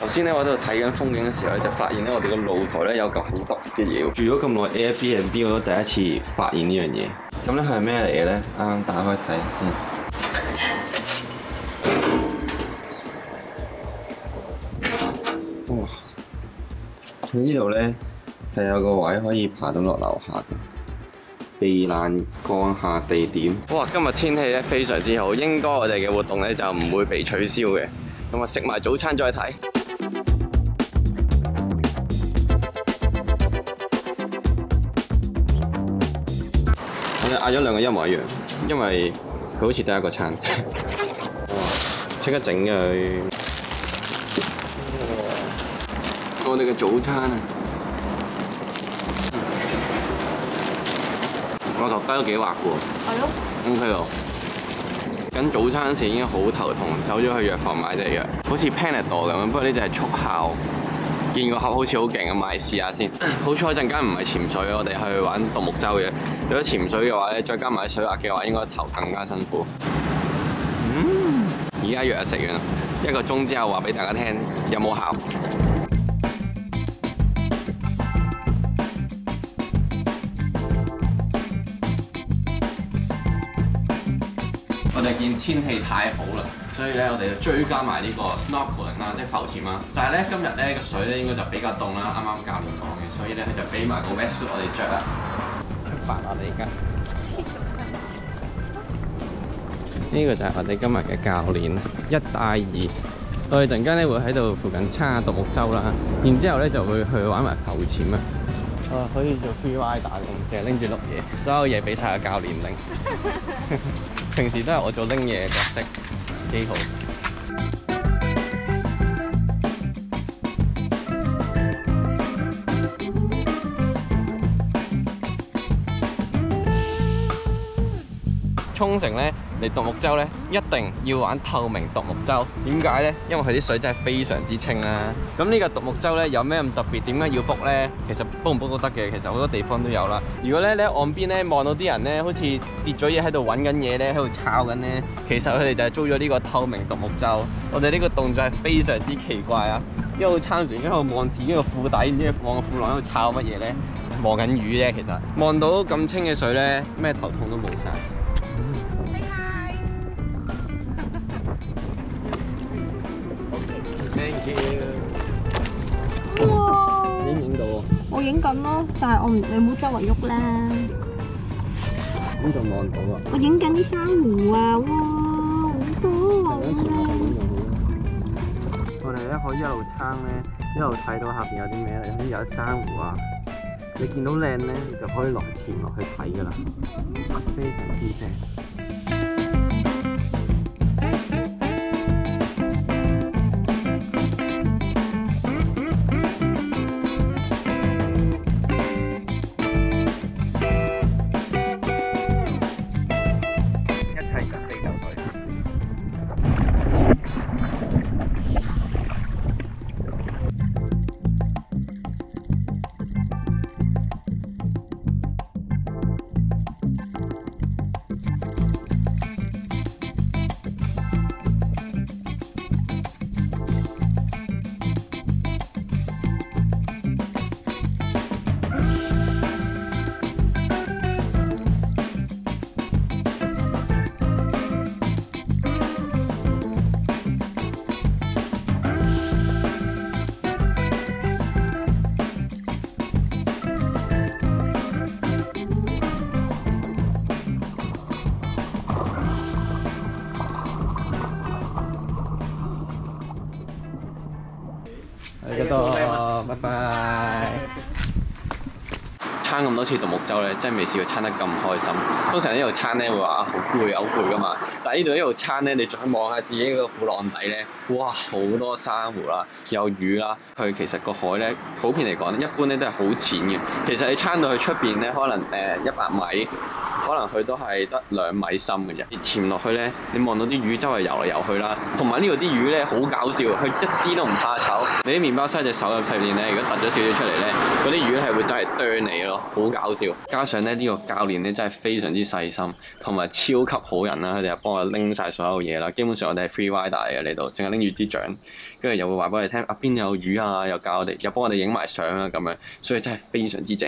頭先咧我喺度睇緊風景嘅時候咧，就發現咧我哋個露台咧有嚿好特別嘅嘢。住咗咁耐 Airbnb 我都第一次發現呢樣嘢。咁咧係咩嚟嘅咧？啱啱打開睇先。哇！呢度咧係有個位可以爬到落樓下嘅。避難降下地點。哇！今日天氣咧非常之好，應該我哋嘅活動咧就唔會被取消嘅。咁啊，食埋早餐再睇。我哋嗌咗2個一模一樣，因為佢好似得一個餐。哇！即刻整佢。我哋嘅早餐啊！我頭雞都幾滑嘅喎，係咯 ，OK 咯。緊早餐時已經好頭痛，走咗去藥房買隻藥，好似 Panadol 咁樣，不過呢隻係速效。見個盒好似好勁咁，買試下先。好彩陣間唔係潛水，我哋去玩獨木舟嘅。如果潛水嘅話咧，再加埋水壓嘅話，應該頭更加辛苦。而家藥食完啦，1個鐘之後話俾大家聽有冇效。我哋見天氣太好啦，所以咧我哋就追加埋呢個 snorkeling 啦，即係浮潛啦。但係咧今日咧個水咧應該就比較凍啦，啱啱教練講嘅，所以咧佢就俾埋個 wetsuit 我哋着啦。出發我哋而家。呢個就係我哋今日嘅教練，一帶二。我哋陣間咧會喺度附近撐下獨木舟啦，然之後咧就會去玩埋浮潛啊。可以做 free rider 咁，淨係拎住碌嘢，所有嘢俾晒個教練拎。平時都係我做拎嘢嘅角色，幾好。沖繩咧嚟獨木舟咧，一定要玩透明獨木舟。點解咧？因為佢啲水真係非常之清啦。咁呢個獨木舟咧有咩咁特別？點解要 book 咧？其實 book 唔 book 都得嘅，其實好多地方都有啦。如果咧你喺岸邊咧望到啲人咧，好似跌咗嘢喺度揾緊嘢咧，喺度抄緊咧，其實佢哋就係租咗呢個透明獨木舟。我哋呢個動作係非常之奇怪啊！一路撐船，一路望自己個褲底，然之後望個褲浪喺度抄乜嘢咧？望緊魚啫，其實望到咁清嘅水咧，咩頭痛都冇晒。Thank you。哇！影唔影到啊？我影緊咯，但係你唔好周圍喐啦。咁就望到啊！我影緊啲珊瑚啊！哇，好多啊！我哋咧可以一路撐咧，一路睇到下邊有啲咩咧，有啲珊瑚啊。你見到靚咧，你就可以潛落去睇㗎啦，非常之正。拜拜。撐咁多次獨木舟咧，真係未試過撐得咁開心。通常呢度撐咧會話好攰，好攰噶嘛。但係呢度一路撐咧，你再望下自己個褲浪底咧，哇，好多珊瑚啦，有魚啦。佢其實個海咧，普遍嚟講，一般咧都係好淺嘅。其實你撐到去出邊咧，可能100米。可能佢都係得2米深嘅啫。潛落去咧，你望到啲魚周圍游嚟游去啦，同埋呢度啲魚咧好搞笑，佢一啲都唔怕醜。你啲麵包塞隻手入入邊咧，如果突咗少少出嚟咧，嗰啲魚係會真係啄你咯。 好搞笑。加上咧呢個教練咧真係非常之細心，同埋超級好人啦。佢哋又幫我拎晒所有嘢啦。基本上我哋係 free rider 嘅呢度，淨係拎住支槳，跟住又會話俾我哋聽啊邊有魚啊，又教我哋，又幫我哋影埋相啊咁樣，所以真係非常之正。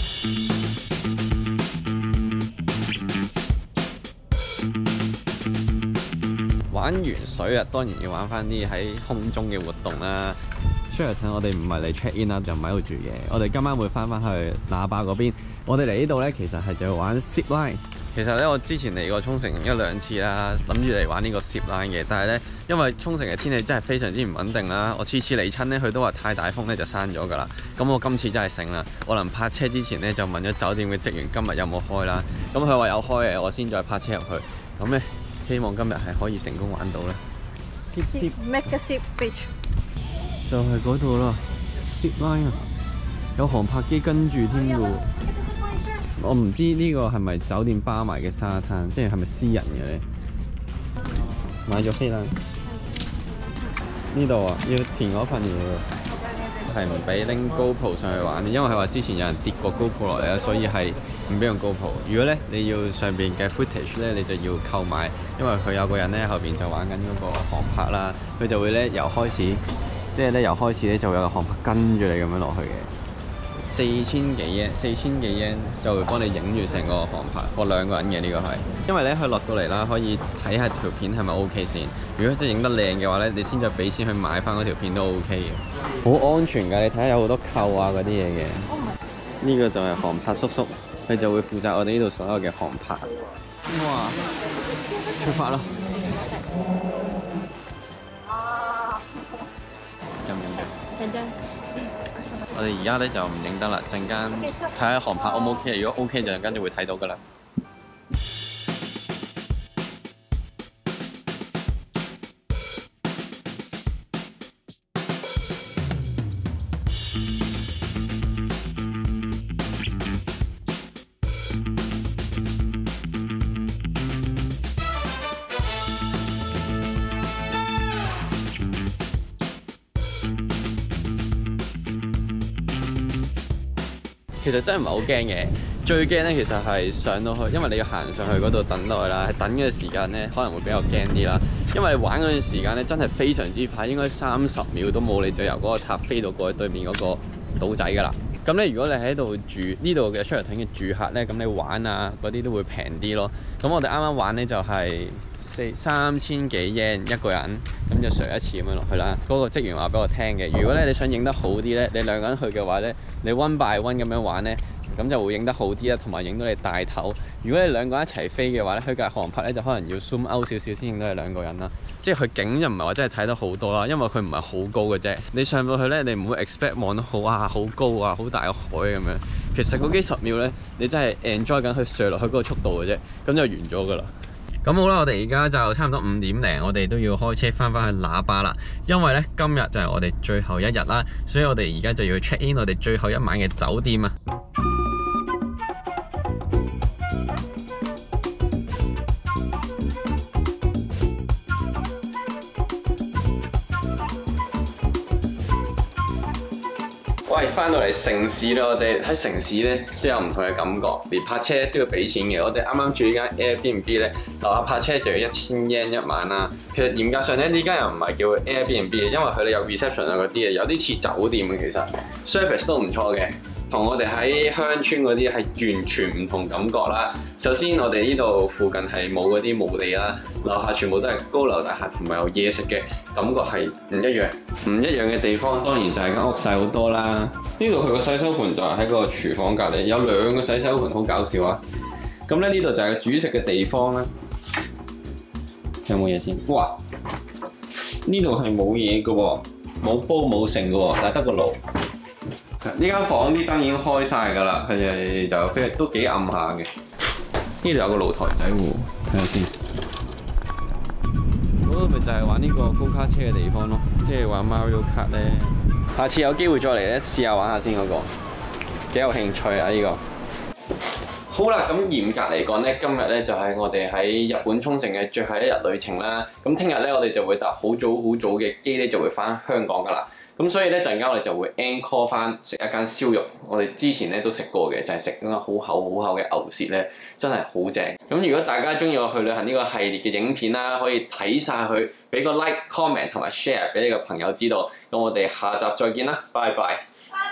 玩完水啊，當然要玩翻啲喺空中嘅活動啦。Sheraton 我哋唔係嚟 check in 啦，就唔喺度住嘅。我哋今晚會翻返去喇叭嗰邊。我哋嚟呢度咧，其實係就玩 zip line。其實咧，我之前嚟過沖繩1、2次啦，諗住嚟玩呢個 zip line嘅。但係咧，因為沖繩嘅天氣真係非常之唔穩定啦，我次次嚟親咧，佢都話太大風咧就閂咗㗎啦。咁我今次真係醒啦，我臨泊車之前咧就問咗酒店嘅職員今日有冇開啦。咁佢話有開嘅，我先再泊車入去。咁咧，希望今日係可以成功玩到咧。zip make a zip beach。 就係嗰度啦 ，zip line 啊，有航拍機跟住添㗎喎。我唔知呢個係咪酒店包埋嘅沙灘，即係係咪私人嘅咧？買咗飛啦！呢度啊，要填嗰份嘢喎，係唔俾拎 GoPro 上去玩，因為係話之前有人跌過 GoPro 落嚟啦，所以係唔俾用 GoPro。如果咧你要上邊嘅 footage 咧，你就要購買，因為佢有個人咧後邊就玩緊嗰個航拍啦，佢就會咧由開始。即係咧，由開始咧就會有個航拍跟住你咁樣落去嘅，4000幾yen 就會幫你影住成個航拍，我2個人嘅呢個係。因為咧佢落到嚟啦，可以睇下條片係咪 OK 先。如果真係影得靚嘅話咧，你先再俾錢去買翻嗰條片都 OK 嘅。好安全㗎，你睇下有好多扣啊嗰啲嘢嘅。呢個就係航拍叔叔，佢就會負責我哋呢度所有嘅航拍。哇！出發啦！我哋而家咧就唔影得啦，陣間睇下航拍 O 唔 OK， 如果 OK 就陣間就會睇到噶啦。其實真係唔係好驚嘅，最驚咧其實係上到去，因為你要行上去嗰度等耐啦，係等嘅時間咧可能會比較驚啲啦。因為你玩嗰段時間咧真係非常之快，應該30秒都冇，你就由嗰個塔飛到過去對面嗰個島仔㗎啦。咁咧如果你喺度住呢度嘅 Sheraton 嘅住客咧，咁你玩啊嗰啲都會平啲咯。咁我哋啱啱玩咧就係3000幾 yen 一個人，咁就上一次咁樣落去啦。嗰個職員話俾我聽嘅，如果咧你想影得好啲咧，你2個人去嘅話咧，你 one by one 咁樣玩咧，咁就會影得好啲啦，同埋影到你大頭。如果你2個人一齊飛嘅話咧，佢架航拍咧就可能要 zoom out 少少先影到你2個人啦。即係佢景就唔係話真係睇得好多啦，因為佢唔係好高嘅啫。你上到去咧，你唔會 expect 望到好高啊，好大個海咁樣。其實嗰幾十秒咧，你真係 enjoy 緊去上落去嗰個速度嘅啫，咁就完咗㗎啦。咁好啦，我哋而家就差唔多5點零，我哋都要開車翻返去喇叭啦。因為咧今日就係我哋最後一日啦，所以我哋而家就要 check in 我哋最後一晚嘅酒店啊。喂，翻到嚟城市啦，我哋喺城市咧，即係有唔同嘅感覺，連泊車都要俾錢嘅。我哋啱啱住呢間 Airbnb 咧，樓下泊車就要1000 yen 一晚啦。其實嚴格上咧，呢間又唔係叫 Airbnb 嘅，因為佢哋有 reception 啊嗰啲嘅，有啲似酒店嘅其實 service 都唔錯嘅。同我哋喺鄉村嗰啲係完全唔同感覺啦。首先我哋呢度附近係冇嗰啲墓地啦，樓下全部都係高樓大廈同埋有嘢食嘅，感覺係唔一樣。唔一樣嘅地方當然就係間屋細好多啦。呢度佢個洗手盆就係喺個廚房隔離，有2個洗手盆，好搞笑啊！咁咧呢度就係煮食嘅地方啦。有冇嘢先？哇！呢度係冇嘢嘅喎，冇煲冇剩嘅喎，但係得個爐。呢間房啲燈已經開晒㗎啦，佢哋就都幾暗下嘅。呢度有個露台仔喎，睇下先。嗰度咪就係玩呢個高卡車嘅地方咯，即係玩 Mario Kart 咧。下次有機會再嚟咧，試下玩下先嗰個，幾有興趣啊呢個。 好啦，咁嚴格嚟講咧，今日咧就係我哋喺日本沖繩嘅最後一日旅程啦。咁聽日咧，我哋就會搭好早嘅機咧，就會翻香港噶啦。咁所以咧，陣間我哋就會 encore 翻食一間燒肉。我哋之前咧都食過嘅，就係食嗰個好厚嘅牛舌咧，真係好正。咁如果大家中意我去旅行呢個系列嘅影片啦，可以睇晒佢，俾個 like、comment 同埋 share 俾你個朋友知道。咁我哋下集再見啦，拜拜。